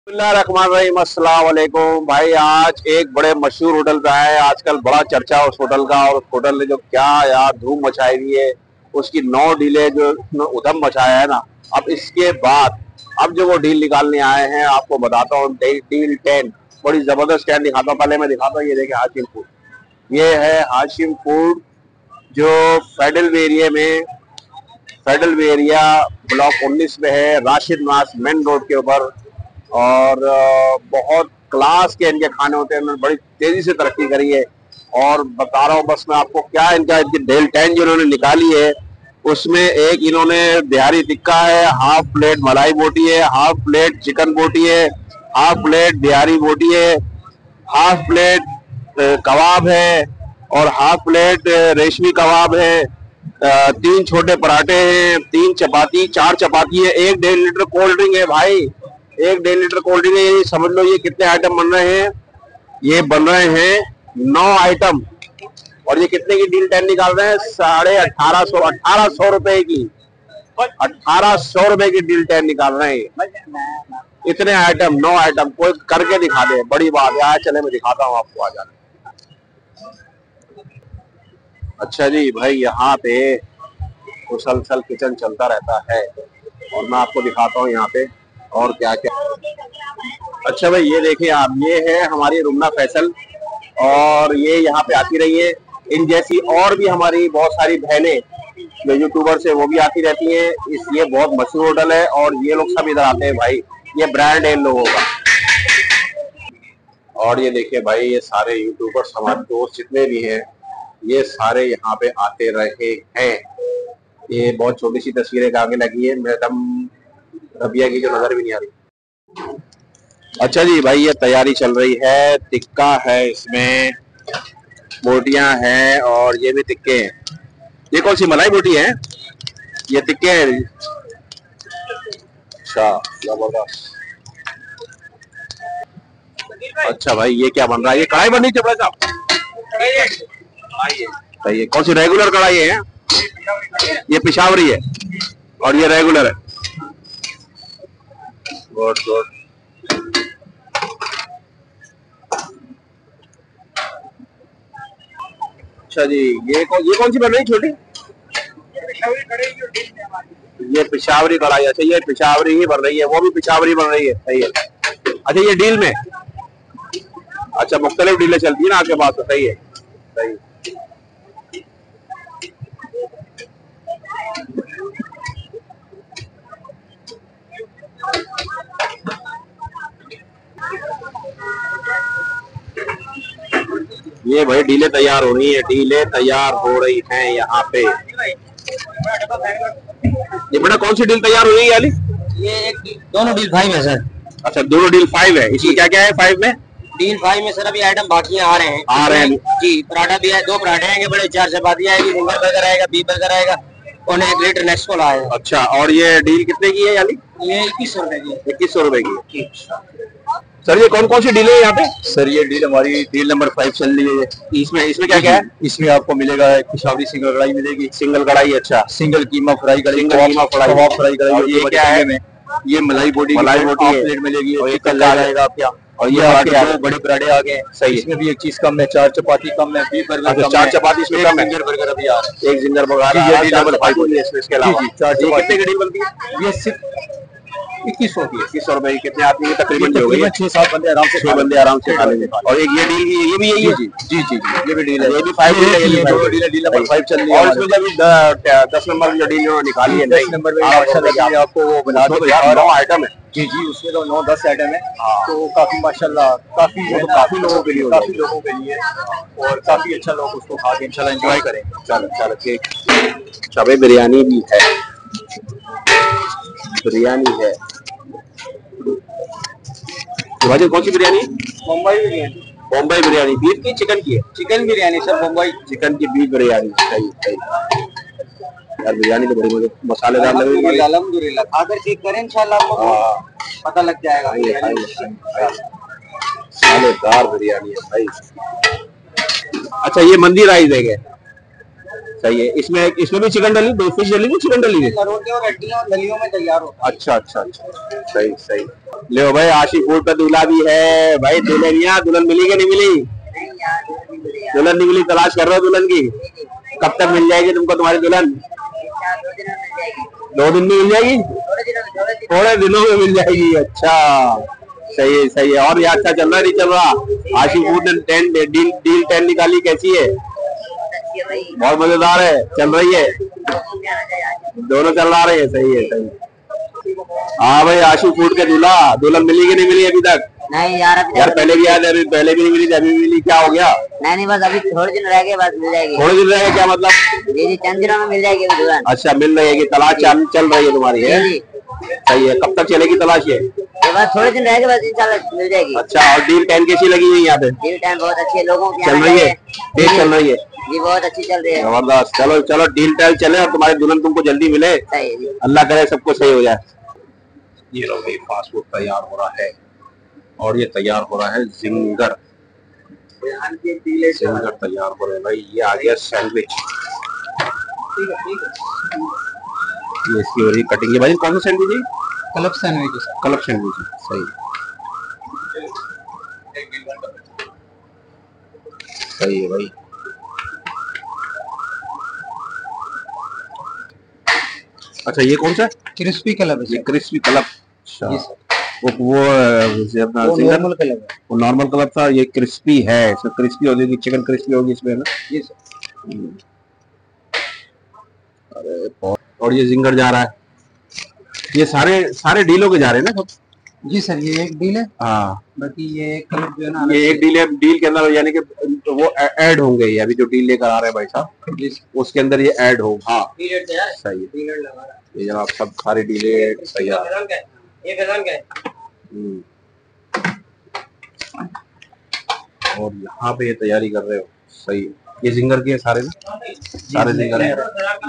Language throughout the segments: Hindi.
बिस्मिल्लाहिर्रहमानिर्रहीम। अस्सलाम वालेकुम भाई। आज एक बड़े मशहूर होटल पे आए। आजकल बड़ा चर्चा है उस होटल का, और उस होटल ने जो क्या यार धूम मचाई हुई है, उसकी 9 डीले जो उधम मचाया है ना। अब इसके बाद अब जो वो डील निकालने आए हैं, आपको बताता हूँ। डील 10 बड़ी जबरदस्त 10 दिखाता हूँ। पहले मैं दिखाता हूँ, ये देखे हाशिम फूड। ये है हाशिम फूड जो फेडरल एरिया ब्लॉक 19 में है, राशिद नास मेन रोड के ऊपर। और बहुत क्लास के इनके खाने होते हैं। इन्होंने बड़ी तेजी से तरक्की करी है। और बता रहा हूँ बस मैं आपको क्या, इनकी डेल 10 जो इन्होंने निकाली है, उसमें एक इन्होंने बिहारी टिक्का है, हाफ प्लेट मलाई बोटी है, हाफ प्लेट चिकन बोटी है, हाफ प्लेट बिहारी बोटी है, हाफ प्लेट कबाब है, और हाफ प्लेट रेशमी कबाब है। 3 छोटे पराठे हैं, 3 चपाती, 4 चपाती है, 1 1.5 लीटर कोल्ड ड्रिंक है भाई। 1 1.5 लीटर कोल्ड ड्रिंक है। ये समझ लो ये कितने आइटम बन रहे हैं। ये बन रहे हैं 9 आइटम। और ये कितने की डील 10 निकाल रहे हैं? 1850 रुपए की, 1800 रुपए की डील 10 निकाल रहे हैं। इतने आइटम, 9 आइटम, कोई करके दिखा दे, बड़ी बात है। चले मैं दिखाता हूँ आपको, आ जाने। अच्छा जी भाई, यहाँ पे मुसलसल किचन चलता रहता है, और मैं आपको दिखाता हूँ यहाँ पे और क्या क्या। अच्छा भाई, ये देखिए आप, ये है हमारी रुमना फैसल, और ये यहाँ पे आती रही है। इन जैसी और भी हमारी बहुत सारी बहनें जो यूट्यूबर्स है वो भी आती रहती हैं। ये बहुत मशहूर होटल है, और ये लोग सब इधर आते हैं भाई। ये ब्रांड है इन लोगों का। और ये देखिए भाई, ये सारे यूट्यूबर्स हमारे दोस्त जितने भी हैं, ये सारे यहाँ पे आते रहे हैं। ये बहुत छोटी सी तस्वीरें आगे लगी है, मैडम रबिया की जो नजर भी नहीं आ रही। अच्छा जी भाई, ये तैयारी चल रही है। टिक्का है, इसमें बोटियां हैं, और ये भी टिक्के हैं। ये कौन सी मलाई बोटी है? ये टिक्के हैं। अच्छा, जबरदस्त। अच्छा भाई, ये क्या बन रहा है? ये कढ़ाई बन रही है चपड़ा साहब? ये कौन सी रेगुलर कढ़ाई है? ये पिशावरी है, और ये रेगुलर है। Good good. अच्छा जी, ये कौन सी बन रही छोटी? ये पिशावरी कढ़ाई। अच्छा, ये पिशावरी ही बन रही है, वो भी पिशावरी बन रही है। सही है। अच्छा, ये डील में, अच्छा मुख्तलिफ डीलें चलती है ना आपके पास, तो सही है। सही। ये भाई डीलें तैयार हो रही है, डीलें तैयार हो रही हैं यहाँ पे। ये बेटा कौन सी डील तैयार हो रही है अली? ये दोनों डील 5 है सर। अच्छा, दोनों डील 5 है। इसमें क्या क्या है 5 में? डील 5 में सर अभी आइटम बाकी आ रहे हैं जी। पराठा भी है, 2 पराठे आएंगे बड़े, 4 चपाती आएगी, सिंगल बर्गर आएगा, बीफ बर्गर आएगा, और 1 लीटर नेक्सकोल आएगा। अच्छा, और ये डील कितने की है अली? ये 2100 रुपए की है। 2100 रुपए की है। सर ये कौन कौन सी डील है यहाँ पे? सर ये डील हमारी डील नंबर 5 चल रही है। इसमें क्या क्या है? इसमें आपको मिलेगा पिशावरी सिंगल कढ़ाई मिलेगी। सिंगल कढ़ाई? अच्छा। सिंगल कीमा फ्राई करेंगे, कबाब फ्राई करेंगे। ये क्या है? ये मलाई बोटी प्लेट मिलेगी, और ये कल आएगा आप क्या। और ये आपके 2 बड़े पराठे आ गए। सही। इसमें भी एक चीज कम है, 4 चपाती कम है, बीफ बर्गर 4 चपाती इसमें कम है, जिंगर बर्गर अभी आ रहा है, 1 जिंगर बर्गर। ये डील नंबर 5 है। इसके अलावा कितने की डील बनती है? ये सिर्फ 2100 की है। 2100 रुपए की कितने आदमी की तकरीबन? 6-7 बंदे आराम से 6 बंदे आराम से खा लेंगे। और एक ये डील, ये भी यही है? जी ये भी डील है। ये भी 5 है, ये भी 5 डील है। डील नंबर 5 चल रही है। और इसमें जब 10 नंबर जो डील निकाली है, 10 नंबर में आपको वो बना दो। 9 आइटम है जी, उसमें तो 9-10 आइटम है। तो काफी माशाल्लाह, काफी लोगों के लिए और काफी अच्छा लोग उसको खा के इंशाल्लाह एंजॉय करें। चलो ठीक। अच्छा भाई, बिरयानी भी है, बिरयानी है। भाई कौन सी बिरयानी? मुंबई बिरयानी। बॉम्बई बिरयानी। बीफ की चिकन की है? Chicken biryani sir, Mumbai chicken की बीफ बिरयानी। सही। यार बिरयानी तो बड़ी मसालेदार लग रही है। अल्हम्दुलिल्लाह, खाकर चेक करें इंशाल्लाह, आपको पता लग जाएगा। मसालेदार बिरयानी है भाई। अच्छा, ये मंदी राइस है? सही है। इसमें भी चिकन डली, 2 फिश डली, चिकन डली है। रोटी और हड्डियां और नलियों में तैयार होता है। अच्छा। सही। ले भाई आशिक फूड का दूल्हा भी है भाई। दुल्हनिया दुल्हन मिली कि नहीं मिली? दुल्हन नहीं मिली, तलाश कर रहे हो दुल्हन की? कब तक मिल जाएगी तुमको तुम्हारी दुल्हन? 2 दिन में मिल जाएगी? थोड़े दिनों में मिल जाएगी। अच्छा सही है सही है। और ये अच्छा चल रहा है नहीं चल रहा? आशिक फूड ने डील 10 निकाली, कैसी है? बहुत मजेदार है, चल रही है, दोनों चल रहा है। सही है सही है। हाँ भाई आशिक फूड के दूल्हा दुल्हन मिली कि नहीं मिली अभी तक? नहीं यार, यार पहले भी आया था, अभी पहले भी नहीं मिली थी, अभी मिली, क्या हो गया? नहीं बस अभी थोड़े दिन रह गए, बस मिल जाएगी। थोड़े दिन रह गए क्या मतलब? जी चंद दिनों में मिल जाएगी दुल्हन। अच्छा मिल रही है, तलाश चल रही है तुम्हारी है? सही है। कब तक चलेगी तलाश ये? बस थोड़े दिन रह गए, बस इंशाल्लाह मिल जाएगी। अच्छा और डील 10 कैसी लगी हुई यहाँ पे? डील 10 बहुत अच्छी है, लोगों की चल रही है, तेज चल रही है जी, बहुत अच्छी चल रही है, जबरदस्त। चलो चलो डील 10 चले और तुम्हारी दुल्हन तुमको जल्दी मिले, अल्लाह करे सबको सही हो जाए। ये लो भाई फास्ट फूड तैयार हो रहा है और ये तैयार हो रहा है जिंगर। जिंगर तैयार हो रहे हैं भाई। ये आ गया सैंडविच, ये इसकी हो रही कटिंग। भाई कौन सा सैंडविच है? Club sandwich. क्लब सैंडविच सही सही है भाई। अच्छा ये कौन सा? क्रिस्पी क्लब है। ये क्रिस्पी क्लब। अच्छा वो नॉर्मल क्लब है। वो नॉर्मल क्लब था, ये क्रिस्पी है। इसमें क्रिस्पी होगी, चिकन क्रिस्पी होगी इसमें ना। ये सर। अरे और ये जिंगर जा रहा है। ये सारे डीलों के जा रहे हैं ना सब? जी सर, ये एक डील है। हाँ बाकी ये एक क्लब जो है ना, ये एक डील है। डील के अंदर यानी कि तो वो ऐड होंगे, ये अभी जो डील लेकर आ रहे हैं भाई साहब उसके अंदर ये ऐड हो। हाँ सही है। ये जनाब सब सारी डीले तैयार। और यहाँ पे ये तैयारी कर रहे हो, सही है। ये जिंगर की है सारे ना? सारे जिंगर है।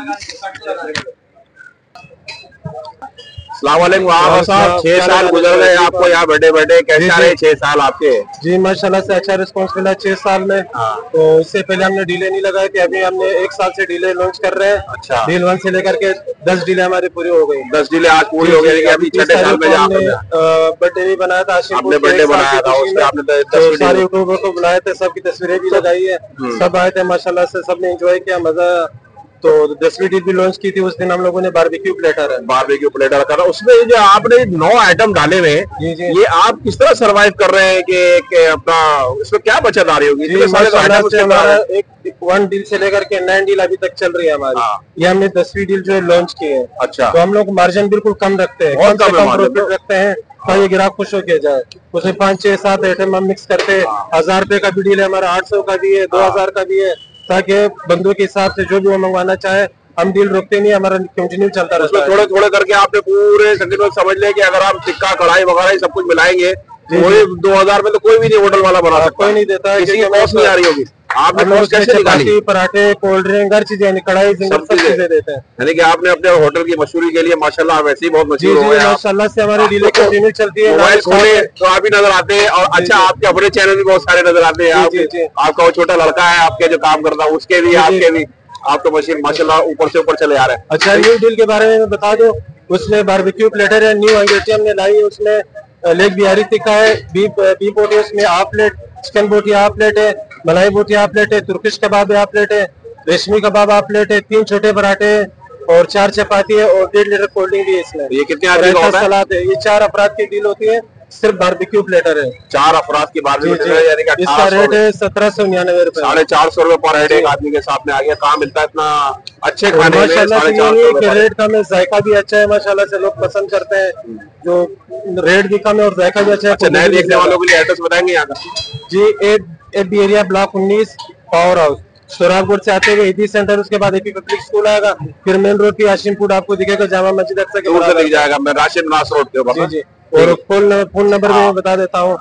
अस्सलामुअलैकुम साहब, 6 साल गुजर गए आपको यहाँ बैठे बैठे, कैसे आ रहे 6 साल आपके? जी माशाल्लाह से अच्छा रिस्पांस मिला 6 साल में। तो इससे पहले हमने डीले नहीं लगाई थी, अभी हमने 1 साल से डीले लॉन्च कर रहे हैं। अच्छा डील 1 से लेकर के 10 डीले हमारी पूरी हो गई। 10 डीले आज पूरी हो गई। अभी 6 साल में बर्थडे भी बनाया था, आपने बर्थडे बनाया था, उसमें आपने सारे यूट्यूबर को बुलाए थे, सबकी तस्वीरें भी लगाई है, सब आए थे माशाल्लाह से, सबने एंजॉय किया, मजा। तो 10वीं डील भी लॉन्च की थी, उस दिन हम लोगों ने बारबेक्यू प्लेटर करा। उसमें जो आपने 9 आइटम डाले हुए, ये आप किस तरह सरवाइव कर रहे हैं कि अपना इसमें क्या बचत आ रही होगी? हमारा एक 1 डील से लेकर के 9 डील अभी तक चल रही है हमारी। ये हमने 10वीं डील जो है लॉन्च की है। अच्छा, तो हम लोग मार्जिन बिल्कुल कम रखते हैं, कम प्रॉफिट रखते हैं ताकि ग्राहक खुश होके जाए। उसमें 5, 6, 7 आइटम हम मिक्स करते हैं। 1000 रुपए का भी डील है हमारा, 800 का भी है, 2000 का भी है, ताकि बंदों के हिसाब से जो भी वो मंगवाना चाहे, हम डील रोकते नहीं, हमारा कंटिन्यू चलता रहता है। थोड़े थोड़े करके आपने पूरे समझ लें कि अगर आप टिक्का कढ़ाई वगैरह सब कुछ मिलाएंगे तो 2000 में तो कोई भी नहीं होटल वाला बना सकता, कोई नहीं देता है, किसी कॉस्ट नहीं आ रही होगी। आपने कॉस्ट कैसे निकाली? पराठे, कोल्ड ड्रिंक, हर चीजें, कढ़ाई, सब चीजें देते हैं। यानी कि आपने अपने होटल की मशहूरी के लिए माशाल्लाह वैसे ही बहुत मशहूर हो गए। माशाल्लाह से हमारी डीलें कंटिन्यू चलती है। मोबाइल खोले तो आप ही नजर आते हैं, और अच्छा आपके अपने चैनल भी बहुत सारे नजर आते हैं। आपका वो छोटा लड़का है आपके जो काम करता है, उसके भी आपके भी, आप तो मशीन माशाल्लाह ऊपर से ऊपर चले आ रहे हैं। अच्छा, न्यू डील के बारे में बता दो। उसमें बारबेक्यू प्लेटर है, न्यू आइटम हमने लाई है। उसमें लेग बिहारी टिक्का है, बीफ बोटी है, उसमें हाफ प्लेट, चिकन बोटी हाफ प्लेट है, मलाई बोटी हाफ प्लेट है, तुर्किश कबाब हाफ प्लेट है, रेशमी कबाब हाफ प्लेट है, 3 छोटे पराठे और 4 चपाती है और 1.5 लीटर कोल्ड ड्रिंक भी है इसमें। ये कितने आदमी का सलाद है? ये 4 अफराद की डील होती है, सिर्फ बारबेक्यू प्लेटर है। 4 अफराद की बारबेक्यू है, यानी कि इसका रेट है 1799 रुपए, 450 रुपए पर हेड एक आदमी के साथ में आ गया। कहाँ मिलता है इतना अच्छे खाने में? माशाल्लाह से रेट कम है, जायका भी अच्छा है, माशाल्लाह से लोग पसंद करते हैं। जो रेट भी कम है और जायका भी अच्छा है। अच्छा, नए देखने वालों के लिए एड्रेस बताएंगे यहाँ का? जी, AB area block 19 power house, Sorabgarh से आते हुए एपी सेंटर, उसके बाद एपी पब्लिक स्कूल आएगा, फिर मेन रोड की आशिम फूड आपको दिखेगा, जामा मस्जिद अक्सा के दूर से दिख जाएगा। मैं राशिद नास रोड के ऊपर। जी और फोन नंबर भी बता देता हूँ,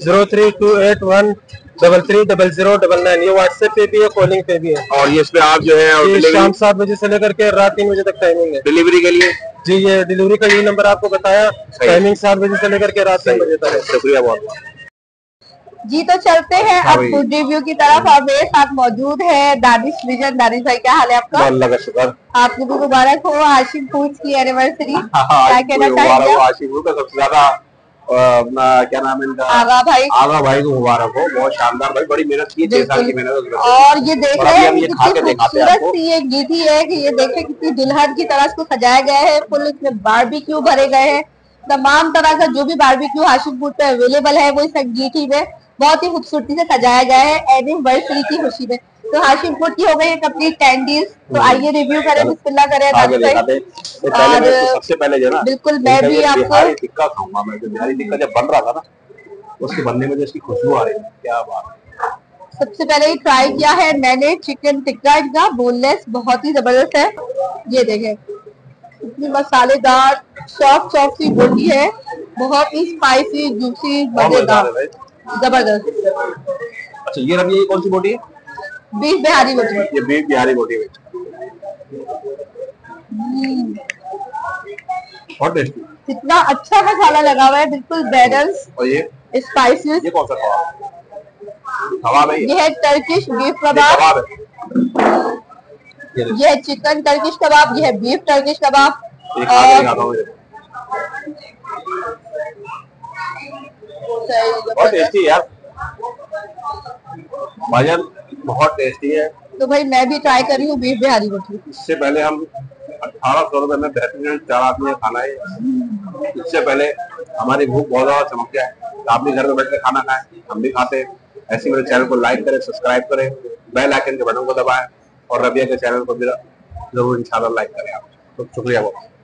032813300099। ये व्हाट्सएप पे भी है, कॉलिंग पे भी है। और ये इसमें आप जो है शाम 7 बजे से लेकर के रात 3 बजे तक टाइमिंग है डिलीवरी के लिए। जी, ये डिलीवरी का यही नंबर आपको बताया, टाइमिंग 7 बजे से लेकर के रात 3 बजे तक है। शुक्रिया बहुत। जी तो चलते हैं अब फूड रिव्यू की तरफ। अब मेरे साथ मौजूद है दानिश विजन। दानिश भाई क्या हाल है आपका? अल्लाह का शुक्र। आपको भी मुबारक हो आशिक फूड्स की एनिवर्सरी। क्या कहना चाहेंगे? आशिक फूड का सबसे ज्यादा क्या नाम है इनका, आगा भाई को मुबारक हो। बहुत शानदार भाई, बड़ी मेहनत की, 6 साल की मेहनत। और ये देख रहे हैं ये खा के कितनी दिखाते हैं खूबसूरत आपको। सी ये गीठी है कि ये देखें कितनी दुल्हन की तरह इसको सजाया गया है। फुल इसमें बारबेक्यू भरे गए हैं, तमाम तरह का जो भी बारबेक्यू हाशिम फूड पे अवेलेबल है वो इस गीठी में बहुत ही खूबसूरती से सजाया गया है एनिवर्सरी की खुशी में। तो हाशिम फूड की हो गई कंप्लीट 10 डिश। तो आइए रिव्यू करें, बिस्मिल्लाह करें। और सबसे पहले जो ना, बिल्कुल मैं भी आपको बिहारी टिक्का खाऊंगा। मैं बिहारी टिक्का जब बन रहा था ना, उसके बनने में जो इसकी खुशबू आ रही है, क्या बात। सबसे पहले ही ट्राई किया है मैंने चिकन टिक्का, इनका बोनलेस बहुत ही जबरदस्त है। ये देखें इतनी मसालेदार सॉफ्ट सॉफ्ट सी बोटी है, बहुत ही स्पाइसी जूसी मजेदार जबरदस्त। अच्छा ये रवि, ये कौन सी बोटी है? बीफ बिहारी बोटी। ये बीफ बिहारी बोटी है, बहुत टेस्टी। कितना अच्छा मसाला लगा हुआ है, बिल्कुल बैलेंस और ये स्पाइसी। ये कौन सा कबाब? कबाब है ये है टर्किश बीफ कबाब, ये है चिकन टर्किश कबाब, ये है बीफ टर्किश कबाब। बहुत टेस्टी यार भाईजान, बहुत टेस्टी है। तो भाई मैं भी ट्राई कर रही हूँ बीफ बिहारी रोटी। इससे पहले हम 1800 रुपए में बेहतरीन 4 आदमी का खाना है। इससे पहले हमारी भूख बहुत ज्यादा चमक गया है, तो आप भी घर में बैठ के खाना खाएं, हम भी खाते हैं। ऐसे मेरे चैनल को लाइक करें, सब्सक्राइब करें, बेल आइकन के बटन को दबाएं और रबिया के चैनल को भी जरूर इंशाल्लाह लाइक करें आप। तो शुक्रिया बहुत।